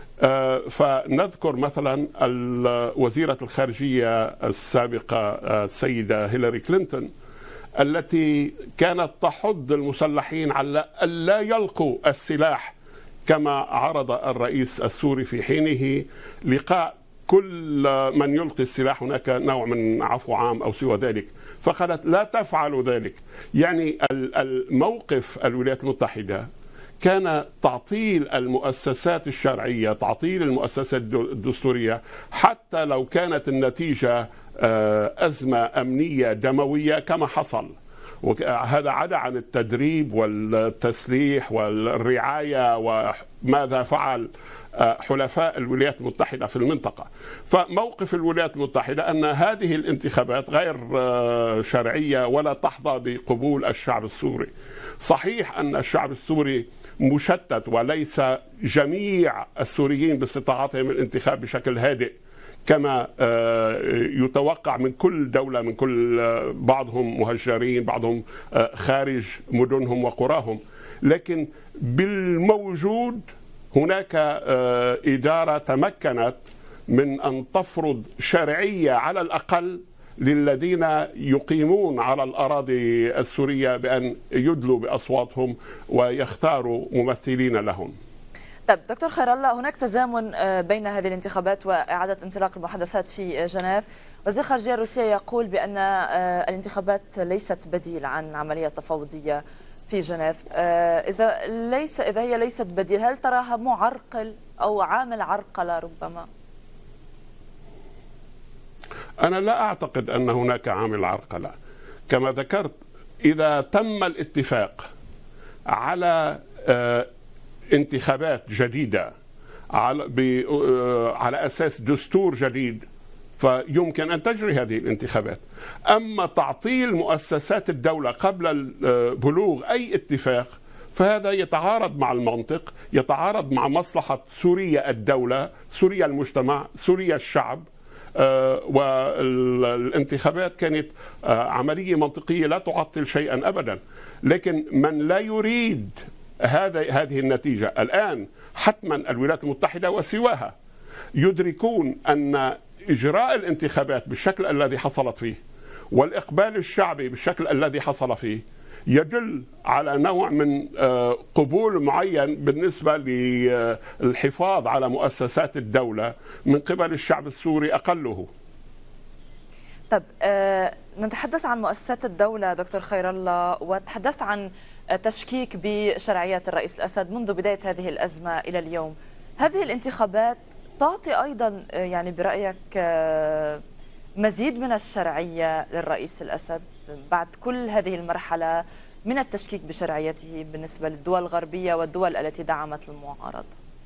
فنذكر مثلا وزيرة الخارجية السابقة السيدة هيلاري كلينتون التي كانت تحض المسلحين على ألا يلقوا السلاح، كما عرض الرئيس السوري في حينه لقاء كل من يلقي السلاح هناك نوع من عفو عام أو سوى ذلك، فقالت لا تفعلوا ذلك. يعني الموقف الولايات المتحدة كان تعطيل المؤسسات الشرعية، تعطيل المؤسسات الدستورية، حتى لو كانت النتيجة أزمة أمنية دموية كما حصل. وهذا عدا عن التدريب والتسليح والرعاية وماذا فعل حلفاء الولايات المتحدة في المنطقة. فموقف الولايات المتحدة أن هذه الانتخابات غير شرعية ولا تحظى بقبول الشعب السوري. صحيح أن الشعب السوري مشتت وليس جميع السوريين باستطاعتهم الانتخاب بشكل هادئ كما يتوقع من كل دولة، من كل بعضهم مهجرين، بعضهم خارج مدنهم وقراهم، لكن بالموجود هناك إدارة تمكنت من أن تفرض شرعية على الأقل للذين يقيمون على الأراضي السورية بأن يدلوا بأصواتهم ويختاروا ممثلين لهم. طيب دكتور خير الله، هناك تزامن بين هذه الانتخابات وإعادة انطلاق المحادثات في جنيف. وزير الخارجية الروسية يقول بأن الانتخابات ليست بديل عن عملية تفاوضية في جنيف. إذا ليس إذا هي ليست بديل، هل تراها معرقل أو عامل عرقلة ربما؟ أنا لا أعتقد أن هناك عامل عرقلة. كما ذكرت، إذا تم الاتفاق على انتخابات جديدة على على أساس دستور جديد فيمكن أن تجري هذه الانتخابات. أما تعطيل مؤسسات الدولة قبل بلوغ أي اتفاق فهذا يتعارض مع المنطق، يتعارض مع مصلحة سوريا الدولة، سوريا المجتمع، سوريا الشعب. والانتخابات كانت عملية منطقية لا تعطل شيئا أبدا. لكن من لا يريد هذا هذه النتيجة الآن، حتما الولايات المتحدة وسواها يدركون أن إجراء الانتخابات بالشكل الذي حصلت فيه والإقبال الشعبي بالشكل الذي حصل فيه يدل على نوع من قبول معين بالنسبة للحفاظ على مؤسسات الدولة من قبل الشعب السوري أقله. طب أه نتحدث عن مؤسسات الدولة دكتور خير الله، وتحدثت عن تشكيك بشرعيات الرئيس الأسد منذ بداية هذه الأزمة إلى اليوم. هذه الانتخابات تعطي أيضا يعني برأيك مزيد من الشرعية للرئيس الأسد بعد كل هذه المرحلة من التشكيك بشرعيته بالنسبة للدول الغربية والدول التي دعمت المعارضة؟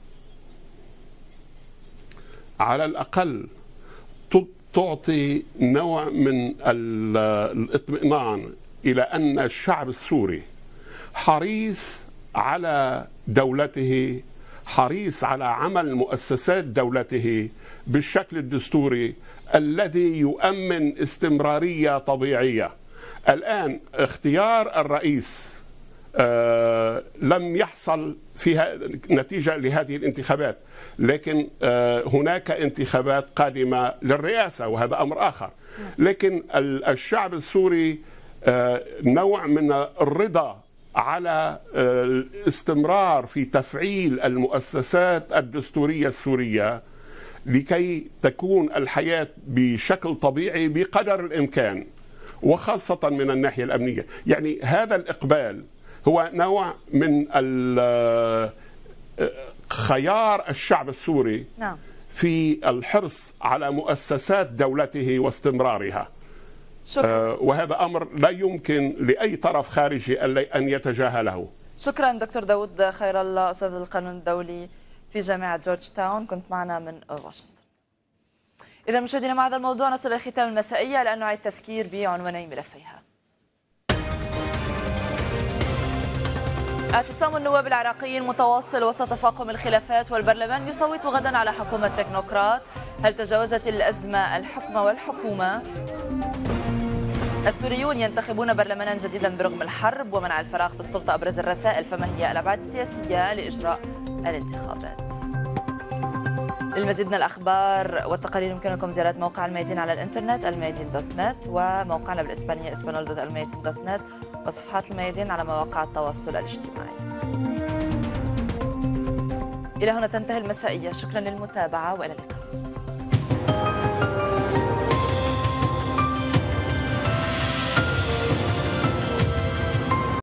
على الأقل تعطي نوع من الاطمئنان إلى أن الشعب السوري حريص على دولته، حريص على عمل مؤسسات دولته بالشكل الدستوري الذي يؤمن استمرارية طبيعية. الآن اختيار الرئيس آه لم يحصل فيها نتيجة لهذه الانتخابات، لكن آه هناك انتخابات قادمة للرئاسة وهذا أمر آخر. لكن الشعب السوري آه نوع من الرضا على الاستمرار في تفعيل المؤسسات الدستورية السورية لكي تكون الحياة بشكل طبيعي بقدر الإمكان، وخاصة من الناحية الأمنية. يعني هذا الإقبال هو نوع من خيار الشعب السوري في الحرص على مؤسسات دولته واستمرارها. شكرا. وهذا أمر لا يمكن لأي طرف خارجي أن يتجاهله. شكرا دكتور داود خير الله، أستاذ القانون الدولي في جامعة جورج تاون، كنت معنا من واشنطن. إذا مشاهدينا مع هذا الموضوع نصل إلى ختام المسائية، لأن نعيد التذكير بعنواني ملفيها. اعتصام النواب العراقيين متواصل وسط تفاقم الخلافات، والبرلمان يصوت غدا على حكومة تكنوقراط. هل تجاوزت الأزمة الحكم والحكومة؟ السوريون ينتخبون برلمانا جديدا برغم الحرب ومنع الفراغ في السلطة أبرز الرسائل، فما هي الأبعاد السياسية لإجراء الانتخابات؟ للمزيد من الأخبار والتقارير يمكنكم زيارة موقع الميادين على الإنترنت الميادين دوت نت، وموقعنا بالإسبانية اسبانول دوت الميادين دوت نت، وصفحات الميادين على مواقع التواصل الاجتماعي. إلى هنا تنتهي المسائية، شكرا للمتابعة وإلى اللقاء.